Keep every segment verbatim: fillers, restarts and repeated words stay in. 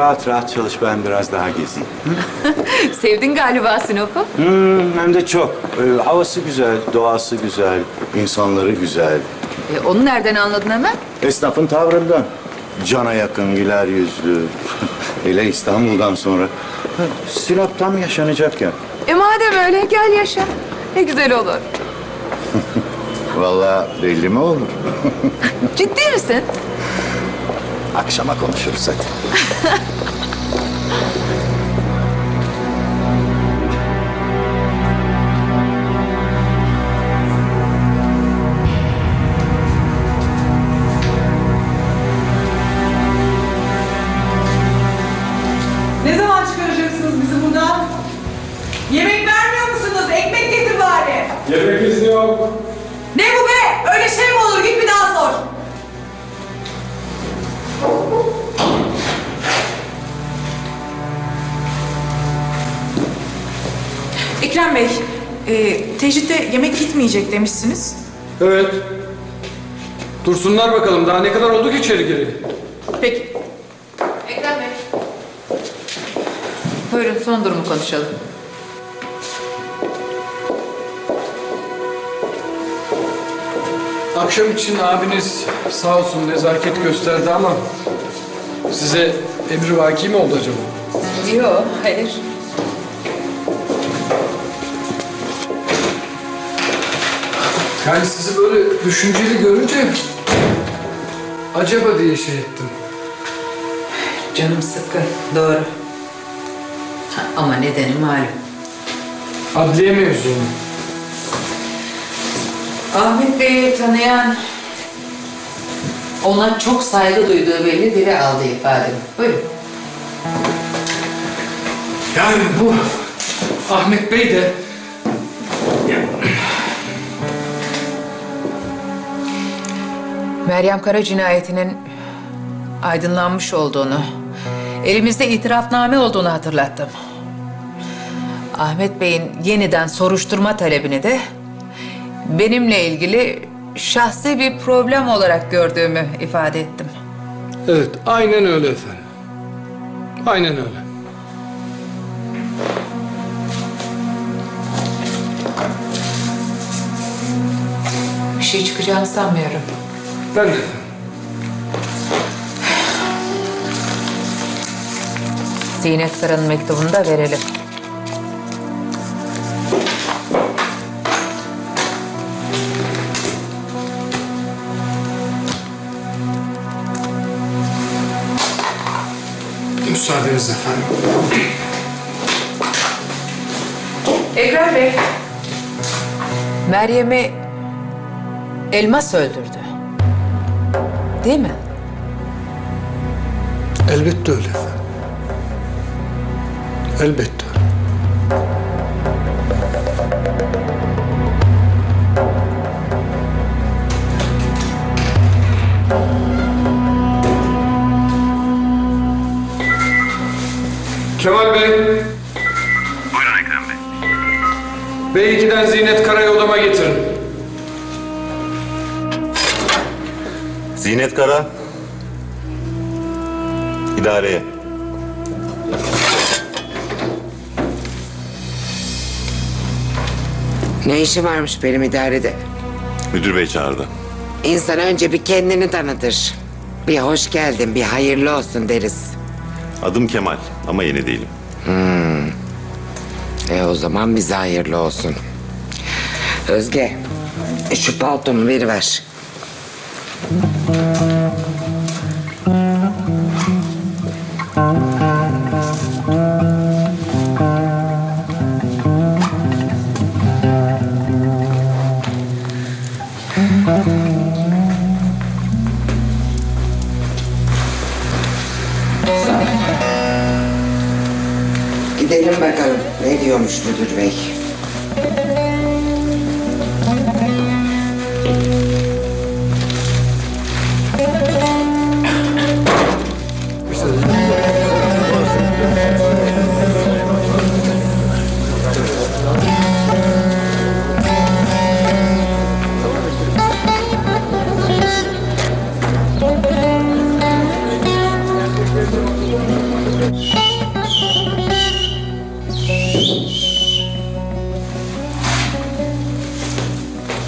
rahat rahat çalış, ben biraz daha gezeyim. Sevdin galiba Sinop'u. Hmm, hem de çok. Ee, havası güzel, doğası güzel, insanları güzel. E, onu nereden anladın hemen? Esnafın tavrından. Cana yakın, güler yüzlü. Hele İstanbul'dan sonra. Sinop tam yaşanacak ya. E madem öyle gel yaşa. Ne güzel olur. Vallahi belli mi olur? Ciddi misin? Akşama konuşuruz hadi. Ne zaman çıkaracaksınız bizi buradan? Yemek vermiyor musunuz? Ekmek getir bari. Yemek izni yok. Ne bu be? Öyle şey mi olur? Git bir daha sor. Ekrem Bey, e, tecritte yemek gitmeyecek demişsiniz. Evet. Dursunlar bakalım. Daha ne kadar oldu ki içeri gireli? Peki. Ekrem Bey. Buyurun son durumu konuşalım. Akşam için abiniz sağ olsun nezaket gösterdi ama size emrivaki mi oldu acaba? Yok, hayır. Yani sizi böyle düşünceli görünce acaba diye şey ettim. Canım sıkkın, doğru. Ha, ama nedeni malum. Adliye mevzunu. Ahmet Bey'i tanıyan, ona çok saygı duyduğu belli biri aldı ifademi. Buyurun. Yani bu Ahmet Bey de Meryem Kara cinayetinin aydınlanmış olduğunu, elimizde itirafname olduğunu hatırlattım. Ahmet Bey'in yeniden soruşturma talebini de benimle ilgili şahsi bir problem olarak gördüğümü ifade ettim. evet aynen öyle efendim. Aynen öyle. Bir şey çıkacağını sanmıyorum. Ben de efendim. Zinet Kara'nın mektubunu da verelim. Müsaadenizle efendim. Ekrem Bey, Meryem'i Elmas öldürdü. Değil mi? Elbette öyle efendim. Elbette öyle. Kemal Bey. Buyurun Ekrem Bey. B iki'den Zinet Kara'yı odama getirin. Zinet Kara. İdareye. Ne işi varmış benim idarede? Müdür bey çağırdı. İnsan önce bir kendini tanıtır. Bir hoş geldin, bir hayırlı olsun deriz. Adım Kemal ama yeni değilim. E o zaman bize hayırlı olsun. Özge, şu paltomu veriver. Gidelim bakalım ne diyormuş müdür bey.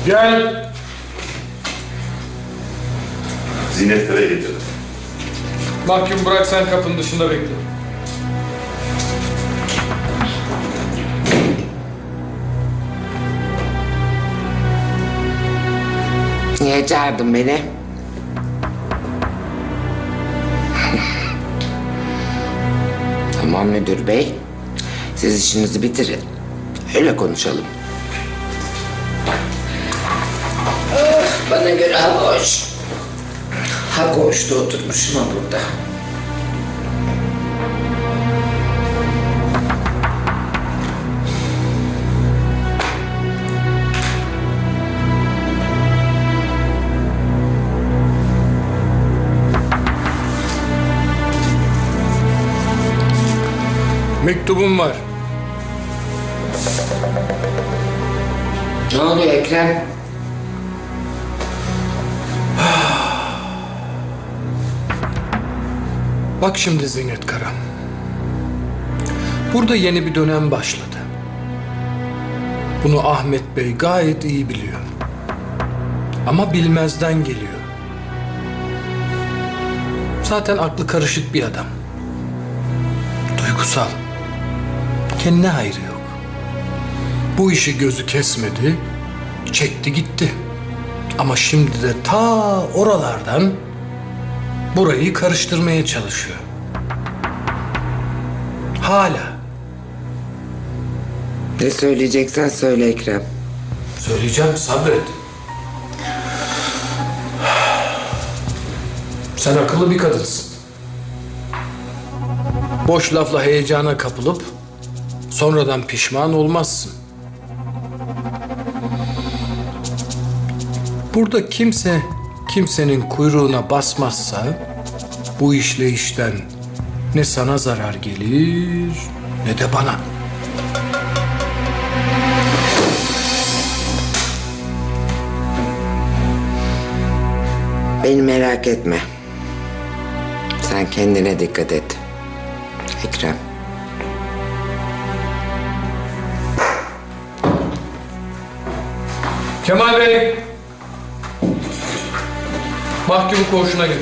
Gel. Zinet eve getirdim. Mahkum bırak, sen kapının dışında bekle. Niye çağırdın beni? Tamam müdür bey. Siz işinizi bitirin. Öyle konuşalım. Ah, bana göre hava hoş. Ha koğuşta oturmuşum ha burada. Mektubum var. Ne oluyor Ekrem? Bak şimdi Zinet Kara. Burada yeni bir dönem başladı. Bunu Ahmet Bey gayet iyi biliyor. Ama bilmezden geliyor. Zaten aklı karışık bir adam. Duygusal. Kendine hayrı yok. Bu işi gözü kesmedi, çekti gitti. Ama şimdi de ta oralardan burayı karıştırmaya çalışıyor. Hala. Ne söyleyeceksen söyle Ekrem. Söyleyeceğim, sabret. Sen akıllı bir kadınsın. Boş lafla heyecana kapılıp sonradan pişman olmazsın. Burada kimse kimsenin kuyruğuna basmazsa bu işleyişten ne sana zarar gelir ne de bana. Beni merak etme. Sen kendine dikkat et. Ekrem. Kemal Bey. Mahkumu koğuşuna götür.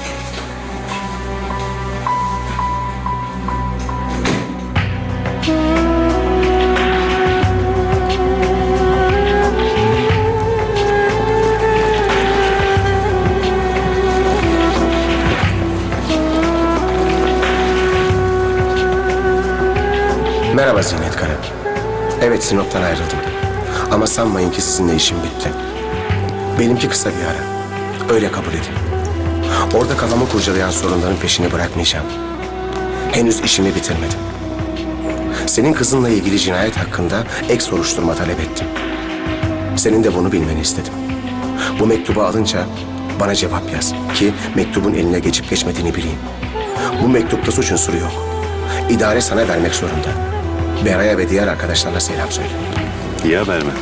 Merhaba Zinet Kara. Evet, Sinop'tan ayrıldım. Ama sanmayın ki sizinle işim bitti. Benimki kısa bir ara. Öyle kabul edin. Orada kafamı kurcalayan sorunların peşini bırakmayacağım. Henüz işimi bitirmedim. Senin kızınla ilgili cinayet hakkında ek soruşturma talep ettim. Senin de bunu bilmeni istedim. Bu mektubu alınca bana cevap yaz ki mektubun eline geçip geçmediğini bileyim. Bu mektupta suç unsuru yok. İdare sana vermek zorunda. Beray'a ve diğer arkadaşlarına selam söyle. İyi haber mi?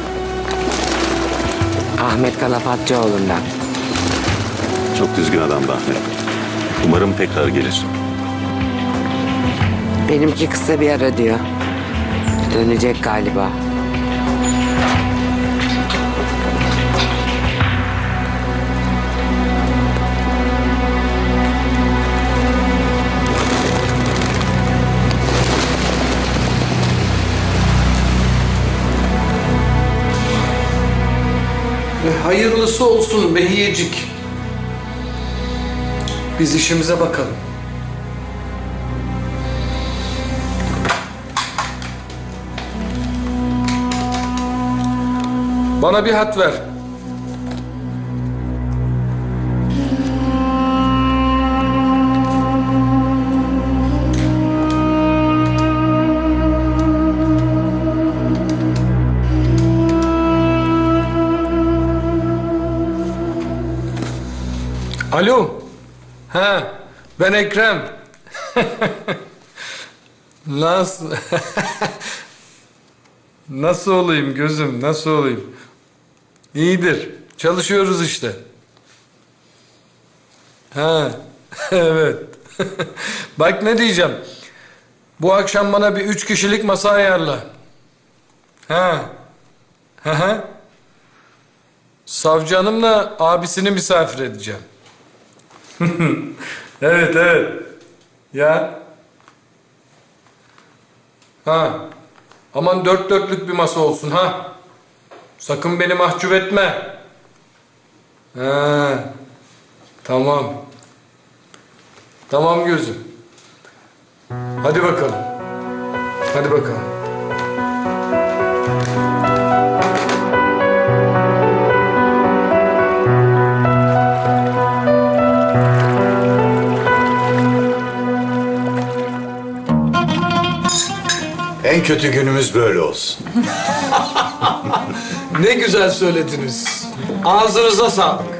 Ahmet Kalafatçıoğlu'ndan. Çok düzgün adamdı Ahmet. Umarım tekrar gelir. Benimki kısa bir ara diyor. Dönecek galiba. Hayırlısı olsun Behiyecik. Biz işimize bakalım. Bana bir hat ver. Alo. Ha, ben Ekrem. Nasıl? Nasıl olayım gözüm, nasıl olayım? İyidir. Çalışıyoruz işte. Ha, evet. Bak ne diyeceğim. Bu akşam bana bir üç kişilik masa ayarla. Ha. Ha ha. Savcı hanımla abisini misafir edeceğim. Evet, evet. Ya. Ha. Aman dört dörtlük bir masa olsun ha. Sakın beni mahcup etme. Ha. Tamam. Tamam gözüm. Hadi bakalım. Hadi bakalım. En kötü günümüz böyle olsun. Ne güzel söylediniz. Ağzınıza sağlık.